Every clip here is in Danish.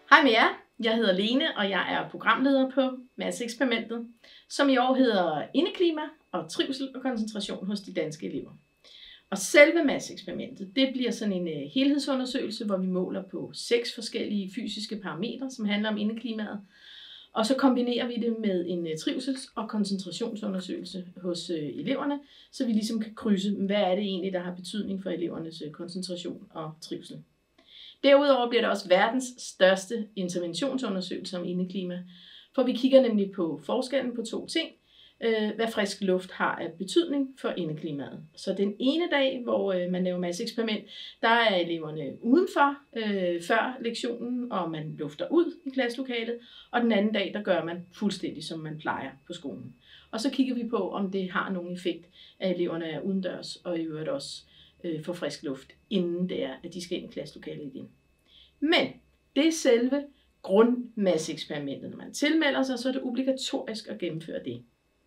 Hej med jer, jeg hedder Lene, og jeg er programleder på Mads-eksperimentet, som i år hedder Indeklima og trivsel og koncentration hos de danske elever. Og selve Mads-eksperimentet, det bliver sådan en helhedsundersøgelse, hvor vi måler på 6 forskellige fysiske parametre, som handler om indeklimaet. Og så kombinerer vi det med en trivsels- og koncentrationsundersøgelse hos eleverne, så vi ligesom kan krydse, hvad er det egentlig, der har betydning for elevernes koncentration og trivsel. Derudover bliver det også verdens største interventionsundersøgelse om indeklima, for vi kigger nemlig på forskellen på 2 ting, hvad frisk luft har af betydning for indeklimaet. Så den ene dag, hvor man laver Mads-eksperiment, der er eleverne udenfor før lektionen, og man lufter ud i klasselokalet, og den anden dag, der gør man fuldstændig som man plejer på skolen. Og så kigger vi på, om det har nogen effekt, at eleverne er udendørs, og i øvrigt også for frisk luft, inden det er, at de skal ind i klasselokalet igen. Men det er selve grundmasseeksperimentet. Når man tilmelder sig, så er det obligatorisk at gennemføre det.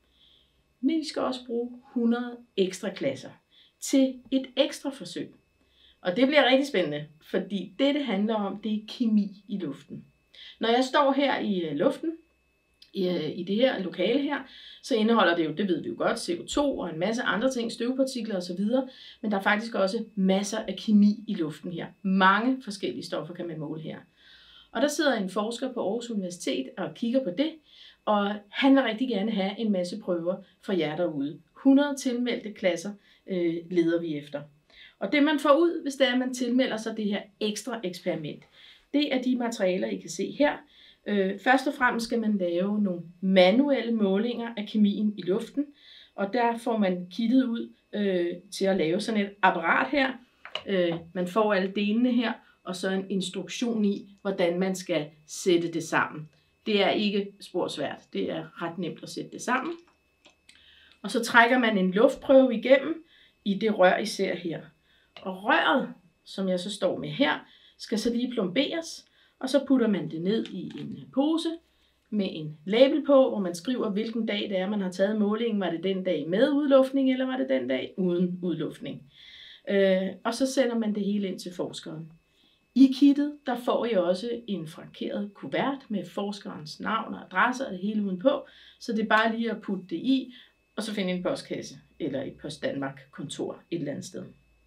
Men vi skal også bruge 100 ekstra klasser til et ekstra forsøg. Og det bliver rigtig spændende, fordi det handler om, det er kemi i luften. Når jeg står her i luften, i det her lokale her, så indeholder det jo, det ved vi jo godt, CO2 og en masse andre ting, støvpartikler osv. Men der er faktisk også masser af kemi i luften her. Mange forskellige stoffer kan man måle her. Og der sidder en forsker på Aarhus Universitet og kigger på det, og han vil rigtig gerne have en masse prøver for jer derude. 100 tilmeldte klasser leder vi efter. Og det man får ud, hvis det er, at man tilmelder sig det her ekstra eksperiment, det er de materialer, I kan se her. Først og fremmest skal man lave nogle manuelle målinger af kemien i luften, og der får man kittet ud til at lave sådan et apparat her. Man får alle delene her, og så en instruktion i, hvordan man skal sætte det sammen. Det er ikke spor svært, det er ret nemt at sætte det sammen. Og så trækker man en luftprøve igennem i det rør, I ser her. Og røret, som jeg så står med her, skal så lige plomberes, og så putter man det ned i en pose med en label på, hvor man skriver, hvilken dag det er, man har taget målingen. Var det den dag med udluftning, eller var det den dag uden udluftning? Og så sender man det hele ind til forskeren. I kittet, der får I også en frankeret kuvert med forskerens navn og adresse og det hele udenpå, så det er bare lige at putte det i, og så finde en postkasse eller et Post Danmark kontor et eller andet sted.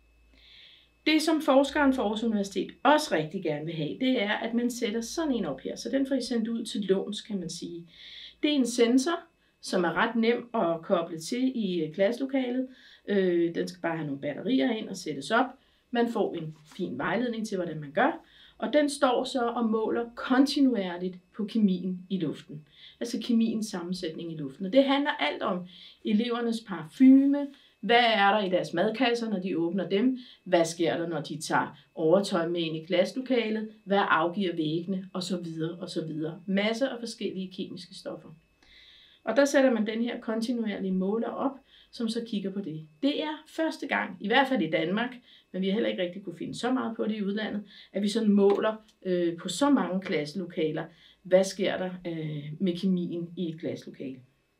Det, som forskeren fra Aarhus Universitet også rigtig gerne vil have, det er, at man sætter sådan en op her. Så den får I sendt ud til låns, kan man sige. Det er en sensor, som er ret nem at koble til i klasselokalet. Den skal bare have nogle batterier ind og sættes op. Man får en fin vejledning til, hvordan man gør. Og den står så og måler kontinuerligt på kemien i luften. Altså kemiens sammensætning i luften. Og det handler alt om elevernes parfume. Hvad er der i deres madkasser, når de åbner dem? Hvad sker der, når de tager overtøj med ind i klasselokalet? Hvad afgiver væggene? Og så videre, og så videre. Masser af forskellige kemiske stoffer. Og der sætter man den her kontinuerlige måler op, som så kigger på det. Det er første gang, i hvert fald i Danmark, men vi har heller ikke rigtig kunne finde så meget på det i udlandet, at vi sådan måler på så mange klasselokaler, hvad sker der med kemien i et klasselokale.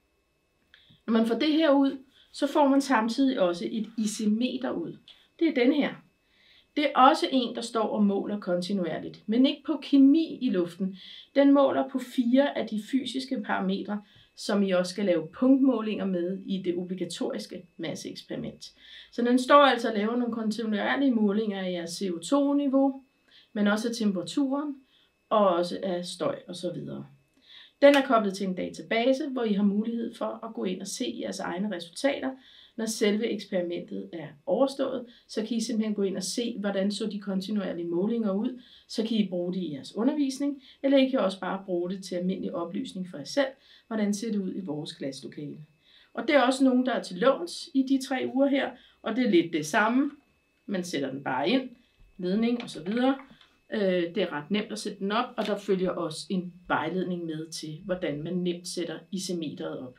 Når man får det her ud, så får man samtidig også et isimeter ud. Det er den her. Det er også en, der står og måler kontinuerligt, men ikke på kemi i luften. Den måler på 4 af de fysiske parametre, som I også skal lave punktmålinger med i det obligatoriske Mads-eksperiment. Så den står altså og laver nogle kontinuerlige målinger af jeres CO2-niveau, men også af temperaturen og også af støj osv. Den er koblet til en database, hvor I har mulighed for at gå ind og se jeres egne resultater. Når selve eksperimentet er overstået, så kan I simpelthen gå ind og se, hvordan så de kontinuerlige målinger ud. Så kan I bruge det i jeres undervisning, eller I kan også bare bruge det til almindelig oplysning for jer selv, hvordan ser det ud i vores klasselokale. Og det er også nogen, der er til låns i de 3 uger her, og det er lidt det samme. Man sætter den bare ind, ledning osv. Det er ret nemt at sætte den op, og der følger også en vejledning med til, hvordan man nemt sætter isimeteret op.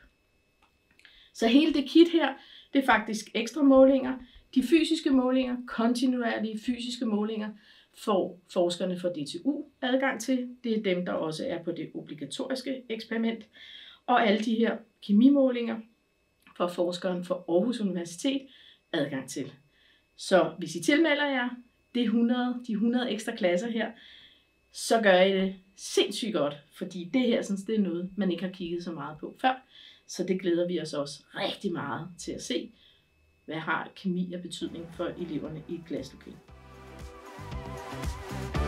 Så hele det kit her, det er faktisk ekstra målinger. De fysiske målinger, kontinuerlige fysiske målinger, får forskerne fra DTU adgang til. Det er dem, der også er på det obligatoriske eksperiment. Og alle de her kemimålinger får forskeren fra Aarhus Universitet adgang til. Så hvis I tilmelder jer de 100 ekstra klasser her, så gør I det sindssygt godt, fordi det her synes, det er noget, man ikke har kigget så meget på før. Så det glæder vi os også rigtig meget til at se. Hvad har kemi af betydning for eleverne i et klaslokale?